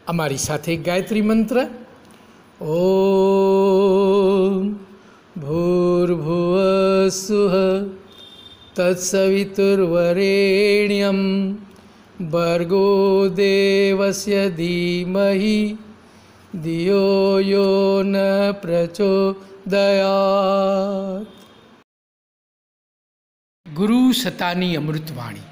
અમારી સાથે ગાયત્રી મંત્ર ઓમ ભૂર્ભુવસ્સુઃ તત્સવિતુર્વરેણ્યં ભર્ગો દેવસ્ય ધીમહિ ધિયો યો ન પ્રચોદયાત। ગુરુ સતાની અમૃતવાણી।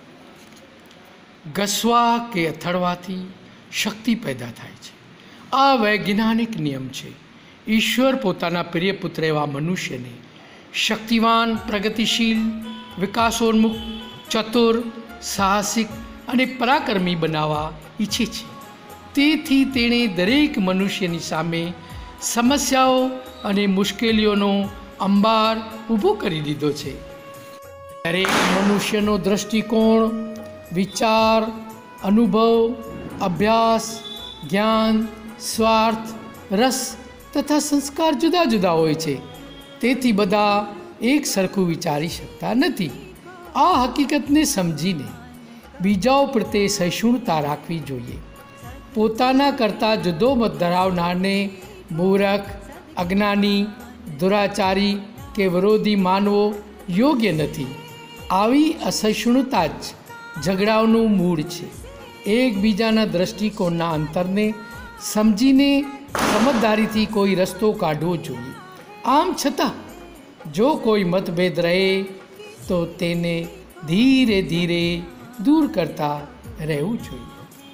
ઘસવા કે અથડવાથી શક્તિ પેદા થાય છે। આ વૈજ્ઞાનિક નિયમ છે। ઈશ્વર પોતાના પ્રિય પુત્ર એવા મનુષ્યને શક્તિવાન, પ્રગતિશીલ, વિકાસોન્મુખ, ચતુર, સાહસિક અને પરાક્રમી બનાવવા ઈચ્છે છે। તેથી તેણે દરેક મનુષ્યની સામે સમસ્યાઓ અને મુશ્કેલીઓનો અંબાર ઊભો કરી દીધો છે। દરેક મનુષ્યનો દૃષ્ટિકોણ, વિચાર, અનુભવ, અભ્યાસ, જ્ઞાન, સ્વાર્થ, રસ તથા સંસ્કાર જુદા જુદા હોય છે। તેથી બધા એક સરખું વિચારી શકતા નથી। આ હકીકતને સમજીને બીજાઓ પ્રત્યે સહિષ્ણુતા રાખવી જોઈએ। પોતાના કરતાં જુદો મત ધરાવનારને મૂર્ખ, અજ્ઞાની, દુરાચારી કે વિરોધી માનવો યોગ્ય નથી। આવી અસહિષ્ણુતા જ ઝઘડાઓનું મૂળ છે। એકબીજાના દૃષ્ટિકોણના અંતરને સમજીને સમજદારીથી કોઈ રસ્તો કાઢવો જોઈએ। આમ છતાં જો કોઈ મતભેદ રહે તો તેને ધીરે ધીરે દૂર કરતા રહેવું જોઈએ।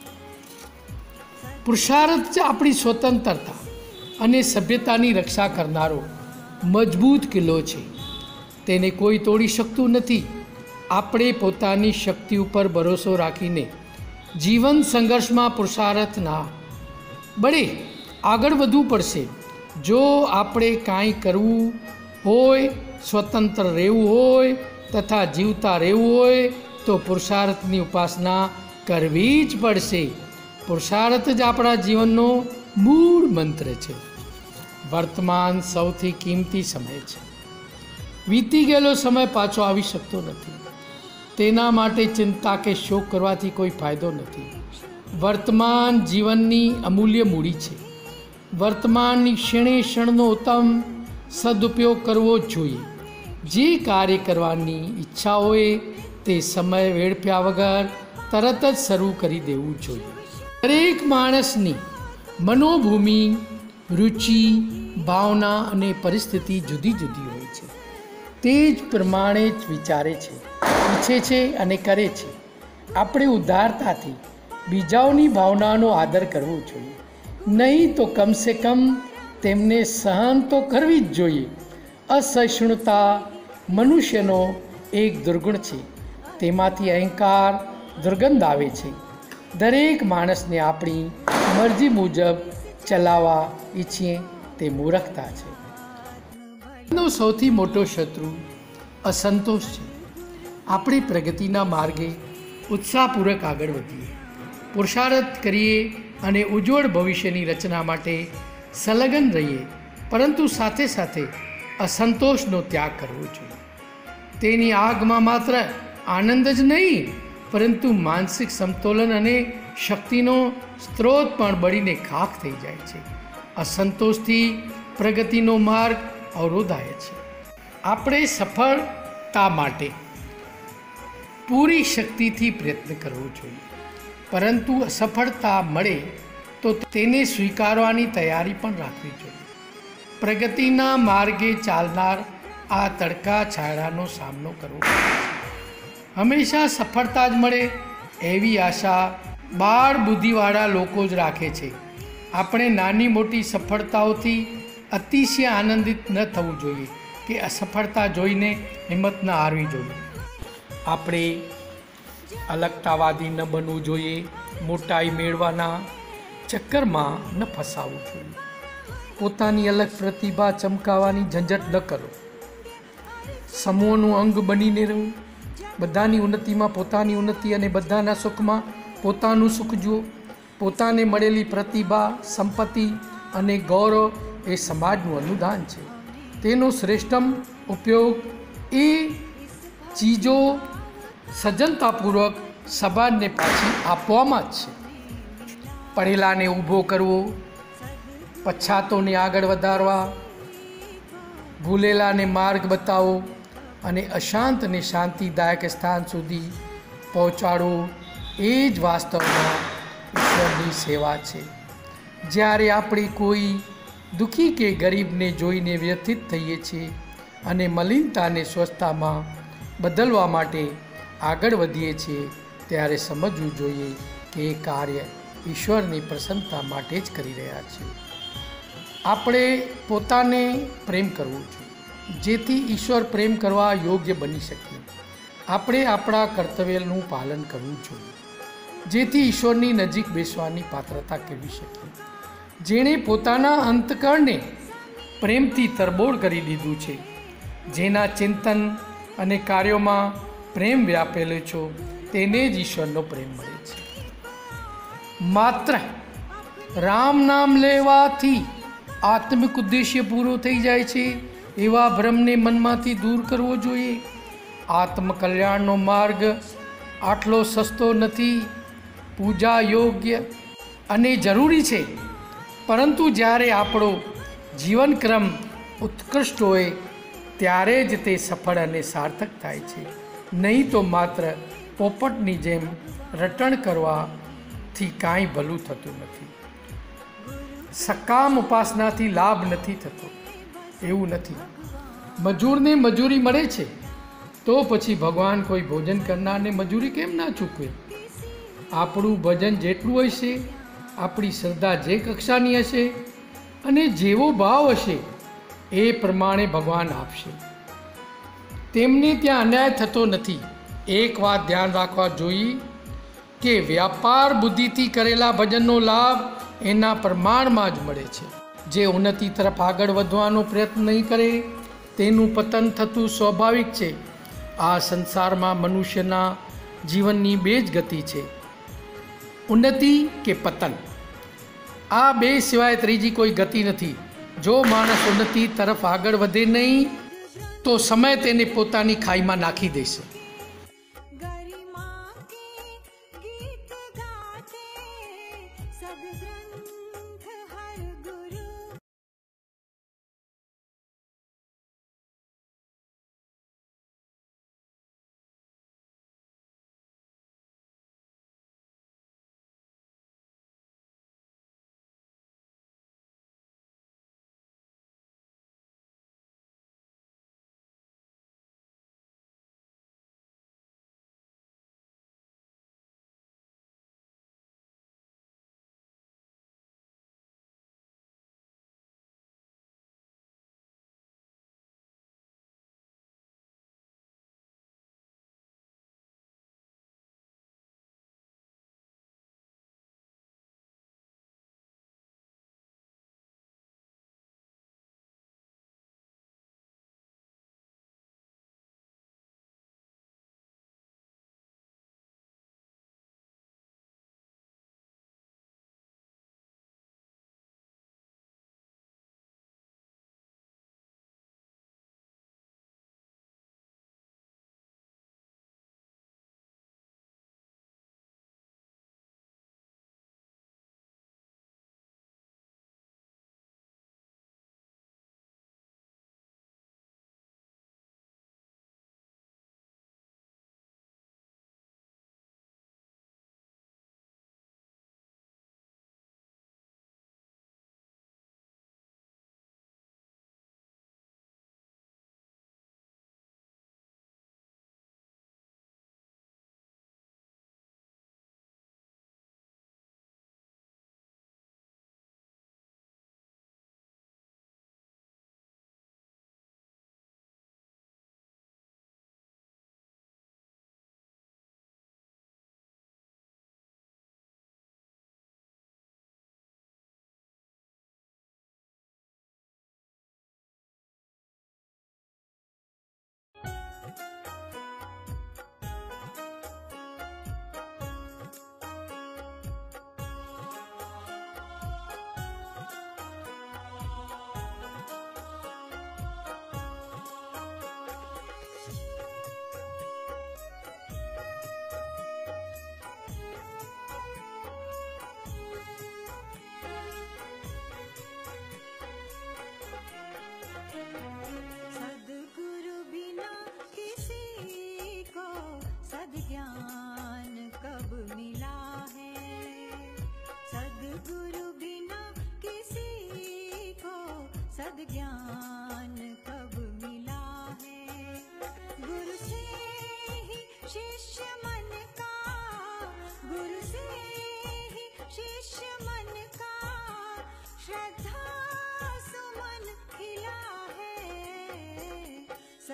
પુરુષાર્થ જ આપણી સ્વતંત્રતા અને સભ્યતાની રક્ષા કરનારો મજબૂત કિલ્લો છે। તેને કોઈ તોડી શકતું નથી। આપણે પોતાની શક્તિ ઉપર ભરોસો રાખીને જીવન સંઘર્ષમાં પુરુષાર્થના બળે આગળ વધવું પડશે। જો આપણે કાંઈ કરવું હોય, સ્વતંત્ર રહેવું હોય તથા જીવતા રહેવું હોય તો પુરુષાર્થની ઉપાસના કરવી જ પડશે। પુરુષાર્થ જ આપણા જીવનનો મૂળ મંત્ર છે। વર્તમાન સૌથી કિંમતી સમય છે। વીતી ગયેલો સમય પાછો આવી શકતો નથી। તેના માટે ચિંતા કે શોક કરવાથી કોઈ ફાયદો નથી। વર્તમાન જીવનની અમૂલ્ય મૂડી છે। વર્તમાનની ક્ષણે ક્ષણનો ઉત્તમ સદુપયોગ કરવો જ જોઈએ। જે કાર્ય કરવાની ઈચ્છા હોય તે સમય વેડફ્યા વગર તરત જ શરૂ કરી દેવું જોઈએ। દરેક માણસની મનોભૂમિ, રુચિ, ભાવના અને પરિસ્થિતિ જુદી જુદી હોય છે। તે જ પ્રમાણે જ વિચારે છે, ઈચ્છે છે અને કરે છે। આપણે ઉદારતાથી બીજાઓની ભાવનાનો આદર કરવો જોઈએ, નહીં તો કમસે કમ તેમને સહન તો કરવી જ જોઈએ। અસહિષ્ણુતા મનુષ્યનો એક દુર્ગુણ છે। તેમાંથી અહંકાર, દુર્ગંધ આવે છે। દરેક માણસને આપણી મરજી મુજબ ચલાવવા ઈચ્છીએ તે મૂર્ખતા છે। નો સૌથી મોટો શત્રુ અસંતોષ છે। આપણે પ્રગતિના માર્ગે ઉત્સાહપૂર્વક આગળ વધીએ, પુરુષાર્થ કરીએ અને ઉજ્જવળ ભવિષ્યની રચના માટે સંલગ્ન રહીએ, પરંતુ સાથે સાથે અસંતોષનો ત્યાગ કરવો જોઈએ। તેની આગમાં માત્ર આનંદ જ નહીં પરંતુ માનસિક સમતોલન અને શક્તિનો સ્ત્રોત પણ બળીને ખાખ થઈ જાય છે। અસંતોષથી પ્રગતિનો માર્ગ અવરોધાય છે। આપણે સફળતા માટે પૂરી શક્તિથી પ્રયત્ન કરવો જોઈએ, પરંતુ અસફળતા મળે તો તેને સ્વીકારવાની તૈયારી પણ રાખવી જોઈએ। પ્રગતિના માર્ગે ચાલનાર આ તડકા છાયડાનો સામનો કરવો પડે છે। હંમેશા સફળતા જ મળે એવી આશા બાળ બુદ્ધિવાળા લોકો જ રાખે છે। આપણે નાની મોટી સફળતાઓથી અતિશય આનંદિત ન થવું જોઈએ કે અસફળતા જોઈને હિંમત ન હારવી જોઈએ। આપણે અલગતાવાદી ન બનવું જોઈએ। મોટાઈ મેળવાના ચક્કરમાં ન ફસાવવું જોઈએ। પોતાની અલગ પ્રતિભા ચમકાવવાની ઝંઝટ ન કરો। સમૂહનું અંગ બનીને રહો। બધાની ઉન્નતિમાં પોતાની ઉન્નતિ અને બધાના સુખમાં પોતાનું સુખ જુઓ। પોતાને મળેલી પ્રતિભા, સંપત્તિ અને ગૌરવ એ સમાજનું અનુદાન છે। તેનો શ્રેષ્ઠમ ઉપયોગ એ ચીજો સજ્જનતાપૂર્વક સમાજને પાછી આપવામાં જ છે। પડેલાને ઊભો કરવો, પછાતોને આગળ વધારવા, ભૂલેલાને માર્ગ બતાવો અને અશાંતને શાંતિદાયક સ્થાન સુધી પહોંચાડવો એ જ વાસ્તવમાં ઈશ્વરની સેવા છે. જ્યારે આપણે કોઈ દુઃખી કે ગરીબને જોઈને વ્યથિત થઈએ છીએ અને મલિનતાને સ્વસ્થતામાં બદલવા માટે આગળ વધીએ છીએ, ત્યારે સમજવું જોઈએ કે એ કાર્ય ઈશ્વરની પ્રસન્નતા માટે જ કરી રહ્યા છીએ. આપણે પોતાને પ્રેમ કરવો જોઈએ, જેથી ઈશ્વર પ્રેમ કરવા યોગ્ય બની શકીએ. આપણે આપણા કર્તવ્યનું પાલન કરવું જોઈએ, જેથી ઈશ્વરની નજીક બેસવાની પાત્રતા કેળવી શકીએ. જેણે પોતાના અંતકરણને પ્રેમથી તરબોળ કરી દીધું છે, જેના ચિંતન અને કાર્યોમાં પ્રેમ વ્યાપેલો છે, તેને જ ઈશ્વરનો પ્રેમ મળે છે. માત્ર રામ નામ લેવાથી આત્મિક ઉદ્દેશ્ય પૂરો થઈ જાય છે એવા ભ્રમને મનમાંથી દૂર કરવો જોઈએ. આત્મકલ્યાણનો માર્ગ આટલો સસ્તો નથી, પૂજા યોગ્ય અને જરૂરી છે, પરંતુ જ્યારે આપણો જીવનક્રમ ઉત્કૃષ્ટ હોય ત્યારે જ તે સફળ અને સાર્થક થાય છે. નહીં તો માત્ર પોપટની જેમ રટણ કરવાથી કાંઈ ભલું થતું નથી. સકામ ઉપાસનાથી લાભ નથી થતો એવું નથી. મજૂરને મજૂરી મળે છે તો પછી ભગવાન કોઈ ભોજન કરનારને મજૂરી કેમ ના ચૂકવે? આપણું ભજન જેટલું હશે, આપણી શ્રદ્ધા જે કક્ષાની હશે અને જેવો ભાવ હશે એ પ્રમાણે ભગવાન આપશે. તેમને ત્યાં અન્યાય થતો નથી. એક વાત ધ્યાન રાખવા જોઈએ કે વ્યાપાર બુદ્ધિથી કરેલા ભજનનો લાભ એના પ્રમાણમાં જ મળે છે. જે ઉન્નતિ તરફ આગળ વધવાનો પ્રયત્ન નહીં કરે તેનું પતન થતું સ્વાભાવિક છે. આ સંસારમાં મનુષ્યના જીવનની બે જ ગતિ છે, ઉન્નતિ કે પતન. આ બે સિવાય ત્રીજી કોઈ ગતિ નથી. જો માણસ ઉન્નતિ તરફ આગળ વધે નહીં તો સમય તેને પોતાની ખાઈમાં નાખી દેશે.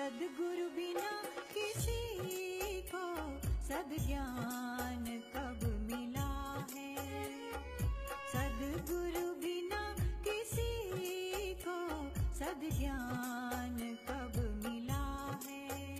सद्गुरु बिना किसी को सद्ज्ञान कब मिला है? सद्गुरु बिना किसी को सद्ज्ञान कब मिला है?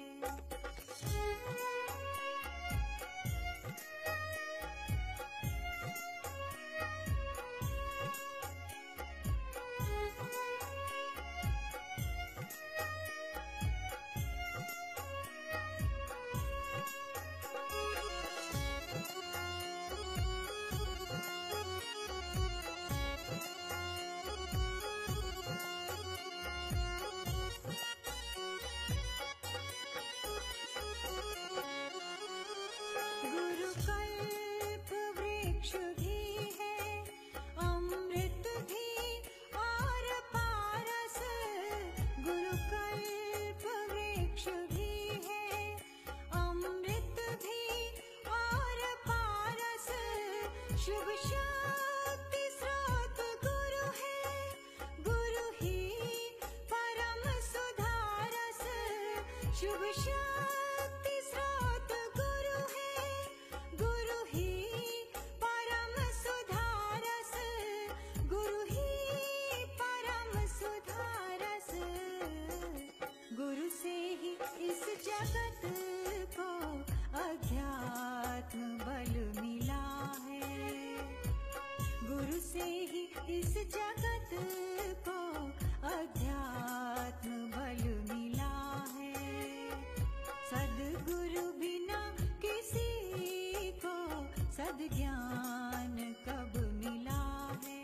गुरु से ही इस जगत को अध्यात्म बल मिला है। गुरु से ही इस जगत को अध्यात्म बल मिला है। सद्गुरु बिना किसी को सद्ज्ञान कब मिला है?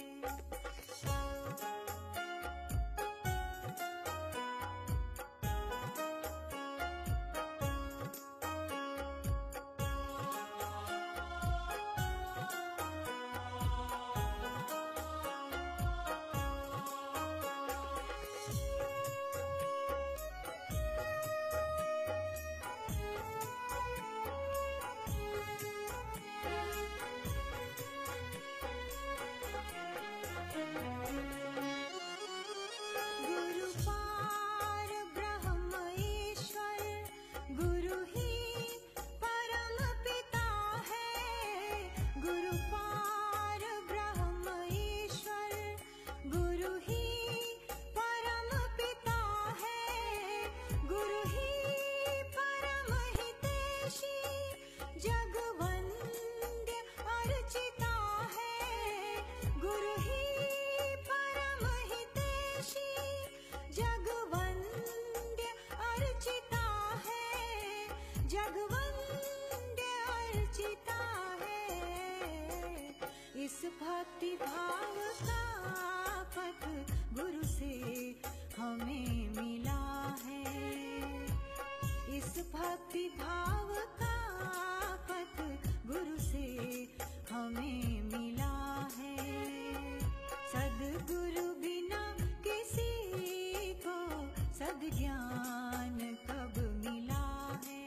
इस भक्ति भाव का पथ गुरु से हमें मिला है। इस भक्ति भाव का पथ गुरु से हमें मिला है। सद्गुरु बिना किसी को सद्ज्ञान कब मिला है?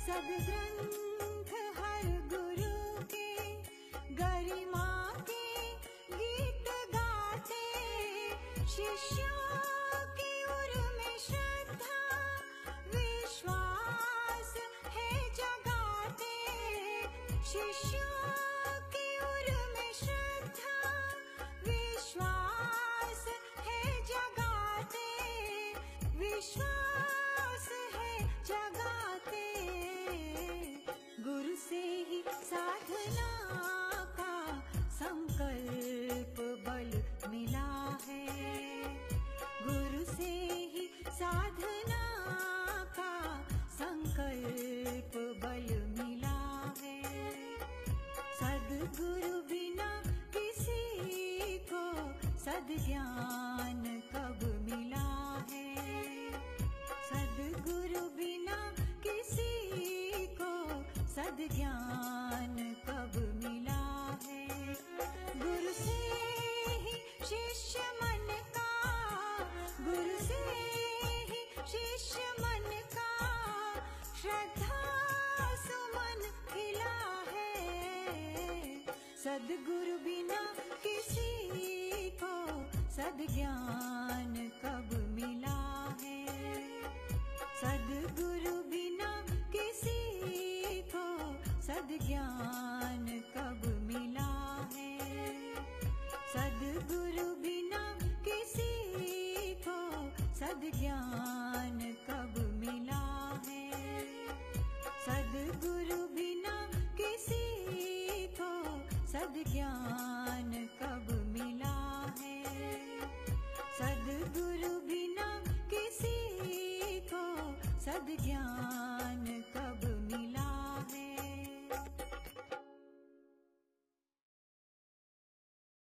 सद्ग्रंथ हर गुरु के गरिमा के गीत गाते, शिष्यों की उर में श्रद्धा विश्वास है जगाते, शिष्यों की उर में श्रद्धा विश्वास है जगाते, विश्वास है जगाते। गुरु से ही साधना का संकल्प बल मिला है, गुरु से ही साधना का संकल्प बल मिला है। सद्गुरु बिना किसी को सद्ज्ञान कब मिला है, सद्गुरु बिना किसी को सद्ज्ञान कब मिला है। गुरु से ही शिष्य मन का, गुरु से ही शिष्य मन का श्रद्धा सुमन खिला है। सद्गुरु बिना किसी को सद्ज्ञान कब मिला है, सद्गुरु बिना किसी को सद्ज्ञान कब मिला है, सद्गुरु बिना किसी को सद्ज्ञान कब मिला है, सद्गुरु बिना किसी को सद्ज्ञान कब मिला है, सद्गुरु बिना किसी को सद्ज्ञान